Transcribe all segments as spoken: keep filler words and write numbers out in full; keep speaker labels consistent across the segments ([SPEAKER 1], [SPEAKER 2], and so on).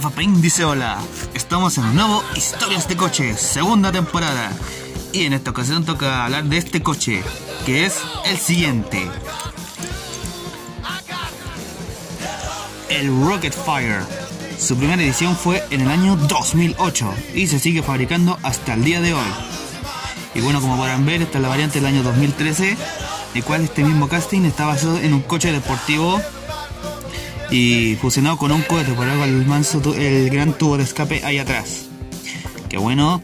[SPEAKER 1] Vaping dice hola, estamos en un nuevo Historias de Coches, segunda temporada. Y en esta ocasión toca hablar de este coche, que es el siguiente: el Rocket Fire. Su primera edición fue en el año dos mil ocho y se sigue fabricando hasta el día de hoy. Y bueno, como podrán ver, esta es la variante del año dos mil trece, el cual este mismo casting está basado en un coche deportivo y fusionado con un cohete, por algo el manso, el gran tubo de escape ahí atrás. Que bueno,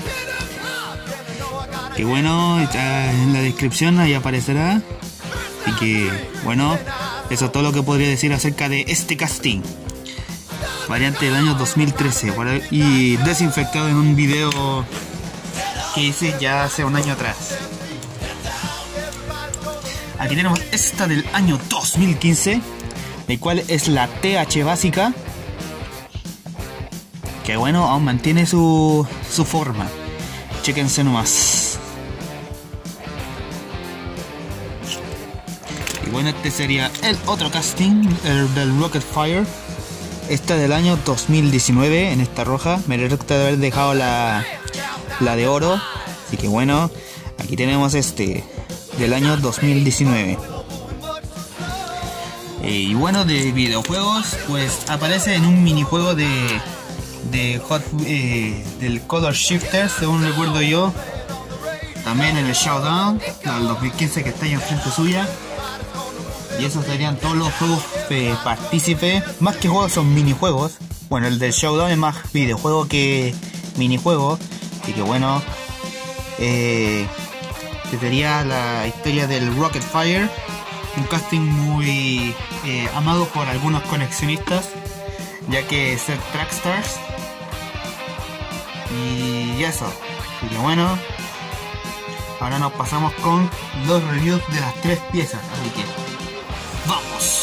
[SPEAKER 1] que bueno, en la descripción ahí aparecerá. Y que bueno, eso es todo lo que podría decir acerca de este casting. Variante del año dos mil trece y desinfectado en un video que hice ya hace un año atrás. Aquí tenemos esta del año dos mil quince, el cual es la T H básica, que bueno, aún mantiene su, su forma. Chéquense nomás. Y bueno, este sería el otro casting, el del Rocket Fire. Esta del año dos mil diecinueve, en esta roja. Me recuerdo de haber dejado la, la de oro. Así que bueno, aquí tenemos este del año dos mil diecinueve. Y bueno, de videojuegos, pues aparece en un minijuego de, de Hot, eh, del Color Shifter, según recuerdo yo. También en el Showdown del dos mil quince, que está ahí enfrente suya. Y esos serían todos los juegos eh, partícipes. Más que juegos, son minijuegos. Bueno, el del Showdown es más videojuego que minijuego. Así que bueno, eh, que sería la historia del Rocket Fire. Un casting muy eh, amado por algunos coleccionistas, ya que es el Trackstars. Y eso. Así que bueno, ahora nos pasamos con los reviews de las tres piezas. Así que ¡vamos!